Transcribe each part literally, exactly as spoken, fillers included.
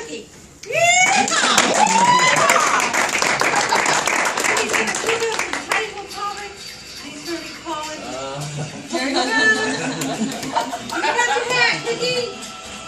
cookie. Yeah! He's going to give us some table topics. He's going to be calling. There you go. You got your hat, Cookie.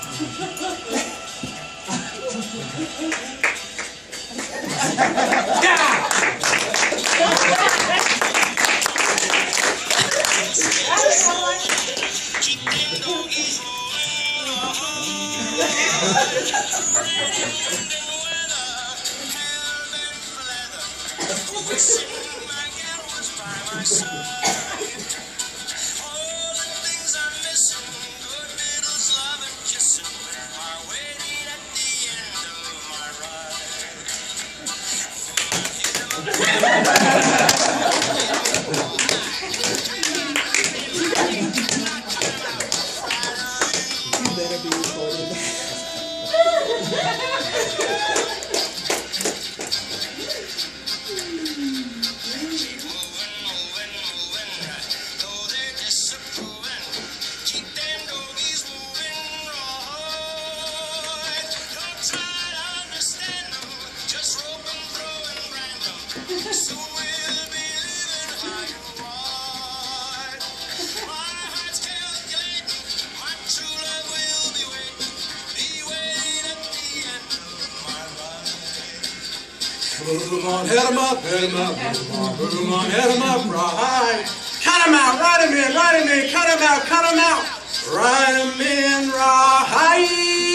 Move 'em on, head 'em up, head 'em up, move 'em on, move 'em on, head 'em up, right. Cut 'em out, ride 'em in, ride 'em in, cut 'em out, cut 'em out, ride 'em in, right.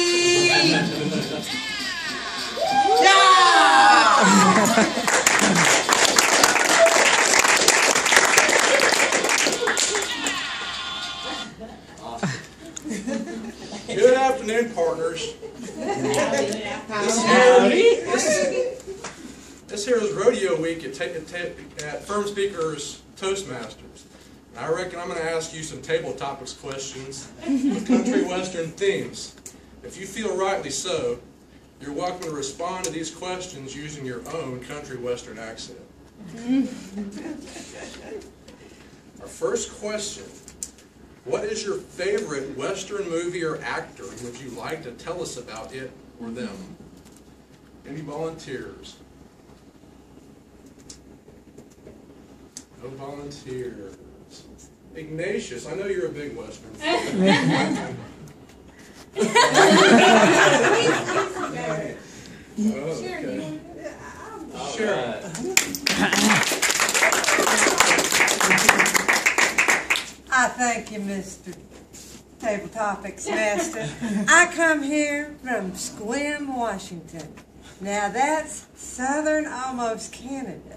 Yeah! Good afternoon, partners. This here, this, this here is rodeo week at, at Firm Speakers Toastmasters. And I reckon I'm going to ask you some table topics questions with country western themes. If you feel rightly so, you're welcome to respond to these questions using your own country western accent. Our first question. What is your favorite Western movie or actor? Would you like to tell us about it or them? Any volunteers? No volunteers. Ignatius, I know you're a big Western fan. Oh, okay. Sharon. I thank you, Mister Table Topics Master. I come here from Sequim, Washington. Now that's southern, almost Canada.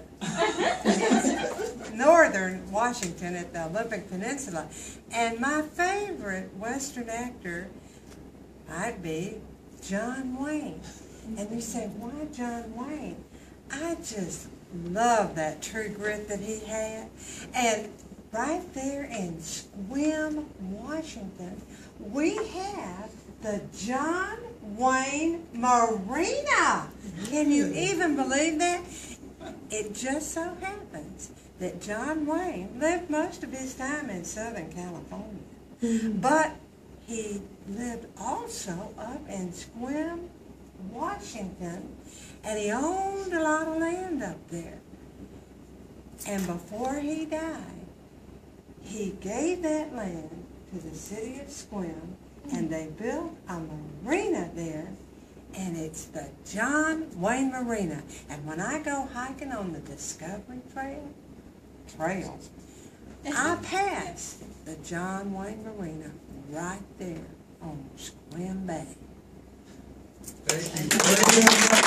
Northern Washington at the Olympic Peninsula. And my favorite Western actor might be John Wayne. And you say, why John Wayne? I just love that true grit that he had. And right there in Sequim, Washington, we have the John Wayne Marina. Can you even believe that? It just so happens that John Wayne lived most of his time in Southern California. But he lived also up in Sequim, Washington, and he owned a lot of land up there. And before he died, he gave that land to the city of Sequim, and they built a marina there, and it's the John Wayne Marina. And when I go hiking on the Discovery Trail, trail, I pass the John Wayne Marina right there on Sequim Bay. Thank you.